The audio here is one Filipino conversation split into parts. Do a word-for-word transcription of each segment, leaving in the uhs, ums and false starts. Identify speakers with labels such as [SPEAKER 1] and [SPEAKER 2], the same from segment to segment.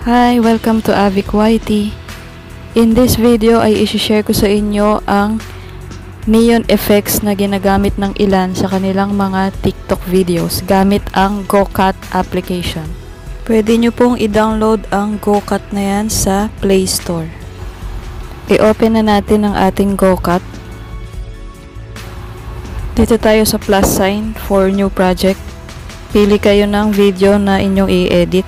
[SPEAKER 1] Hi! Welcome to Avic Y T. In this video ay isi-share ko sa inyo ang neon effects na ginagamit ng ilan sa kanilang mga TikTok videos gamit ang GoCut application. Pwede nyo pong i-download ang GoCut na yan sa Play Store. I-open na natin ang ating GoCut. Dito tayo sa plus sign for new project. Pili kayo ng video na inyong i-edit.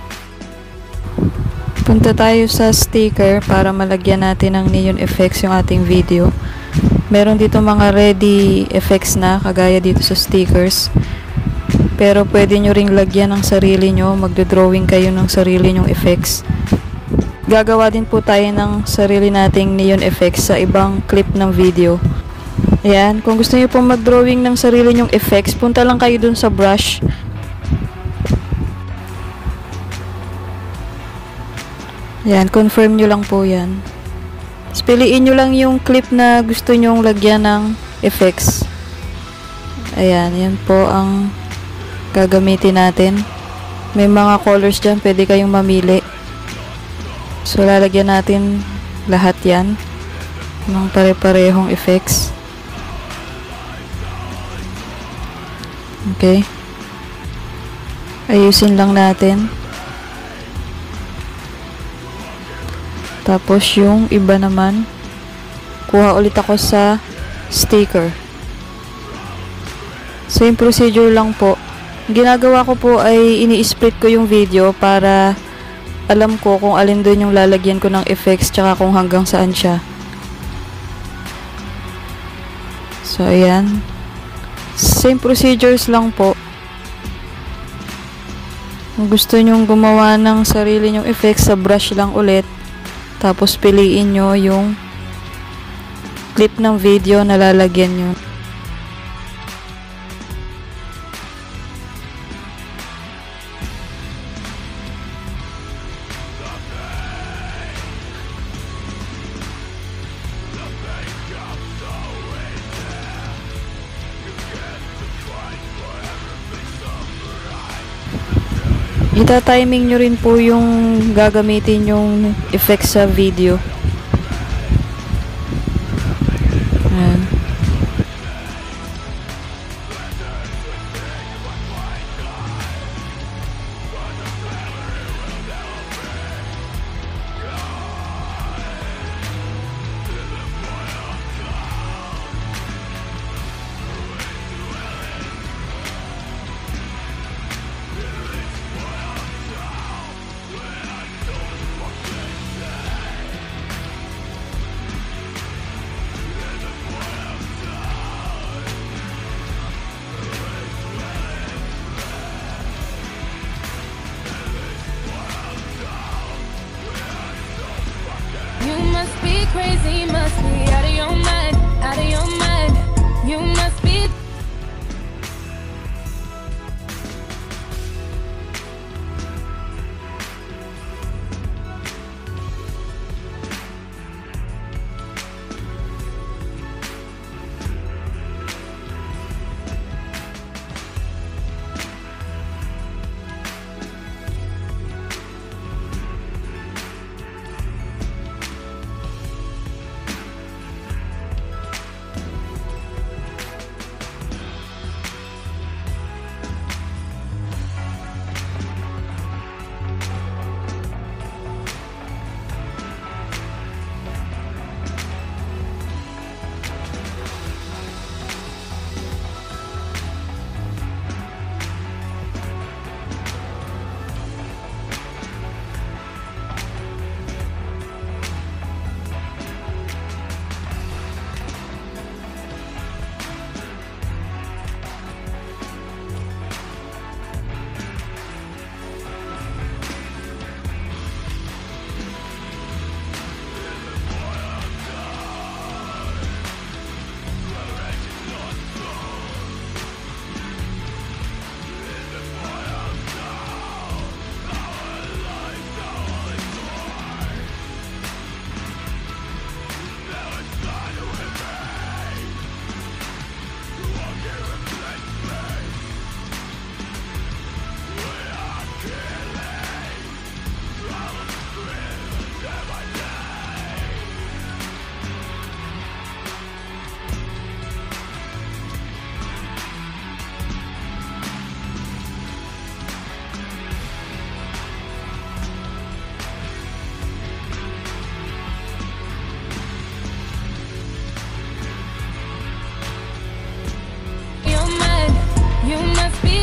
[SPEAKER 1] Punta tayo sa sticker para malagyan natin ng neon effects yung ating video. Meron dito mga ready effects na kagaya dito sa stickers. Pero pwede nyo ring lagyan ng sarili nyo. Magdo-drawing kayo ng sarili nyong effects. Gagawa din po tayo ng sarili nating neon effects sa ibang clip ng video. Ayan, kung gusto niyo pong mag-drawing ng sarili nyong effects, punta lang kayo dun sa brush. Ayan, confirm nyo lang po yan. Tapos piliin nyo lang yung clip na gusto nyong lagyan ng effects. Ayan, yan po ang gagamitin natin. May mga colors dyan, pwede kayong mamili. So, lalagyan natin lahat yan ng pare-parehong effects. Okay. Ayusin lang natin. Tapos yung iba naman, kuha ulit ako sa sticker. Same procedure lang po. Ginagawa ko po ay ini-split ko yung video para alam ko kung alin doon yung lalagyan ko ng effects tsaka kung hanggang saan siya. So, ayan. Same procedures lang po. Kung gusto nyong gumawa ng sarili nyong effects, sa brush lang ulit. Tapos piliin nyo yung clip ng video na lalagyan nyo. Ita-timing nyo rin po yung gagamitin yung effects sa video. Ayan.
[SPEAKER 2] You must be crazy, must be out of your mind, out of your mind. You must be.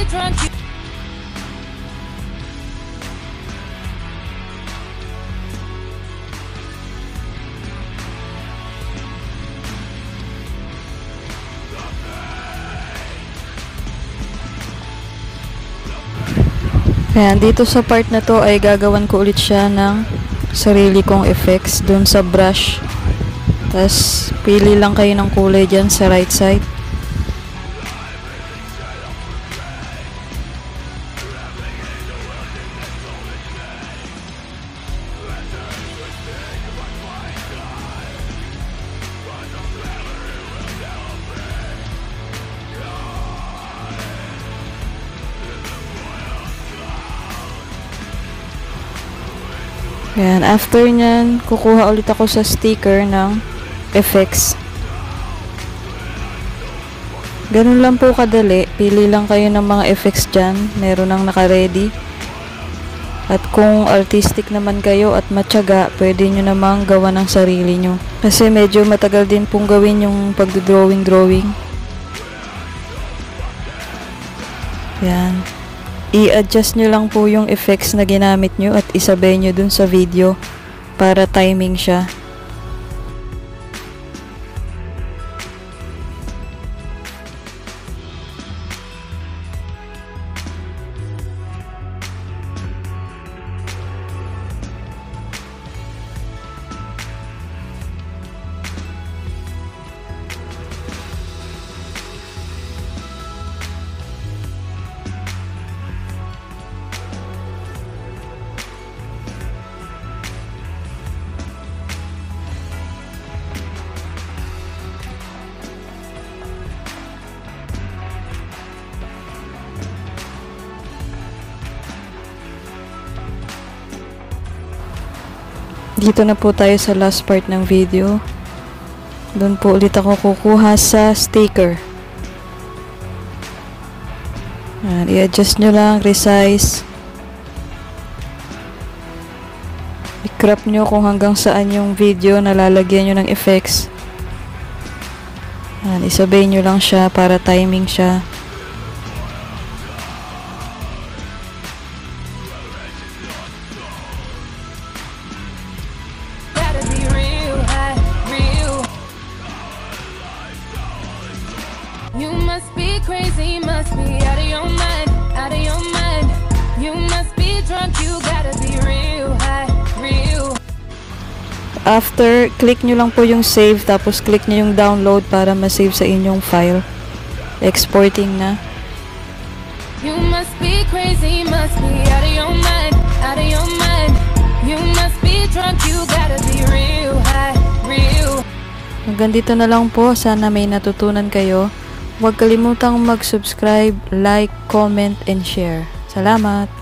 [SPEAKER 2] drunk. You
[SPEAKER 1] Ayan, dito sa part na to ay gagawan ko ulit siya ng sarili kong effects dun sa brush. Tapos, pili lang kayo ng kulay dyan sa right side. Ayan, after nyan, kukuha ulit ako sa sticker ng effects. Ganun lang po kadali. Pili lang kayo ng mga effects dyan. Meron nang naka-ready. At kung artistic naman kayo at matyaga, pwede nyo namang gawa ng sarili nyo. Kasi medyo matagal din pong gawin yung pag-drawing-drawing. Ayan. I-adjust nyo lang po yung effects na ginamit nyo at isabay nyo dun sa video para timing siya. Dito na po tayo sa last part ng video. Doon po ulit ako kukuha sa sticker. I-adjust nyo lang, resize. I-crop nyo kung hanggang saan yung video na lalagyan nyo ng effects. Yan, isabay nyo lang siya para timing siya.
[SPEAKER 2] You must be crazy, must be out of your mind, out of your mind. You must be drunk, you gotta be real high, real.
[SPEAKER 1] After, click nyo lang po yung save, tapos click nyo yung download para ma-save sa inyong file. Exporting na.
[SPEAKER 2] You must be crazy, must be out of your mind, out of your mind. You must be drunk, you gotta be real high, real.
[SPEAKER 1] Hanggang dito na lang po, sana may natutunan kayo. Huwag kalimutang mag-subscribe, like, comment, and share. Salamat!